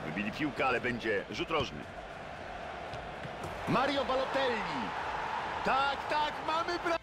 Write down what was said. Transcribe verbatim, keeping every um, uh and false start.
Wybili piłkę, ale będzie rzut rożny. Mario Balotelli. Tak, tak, mamy bramkę.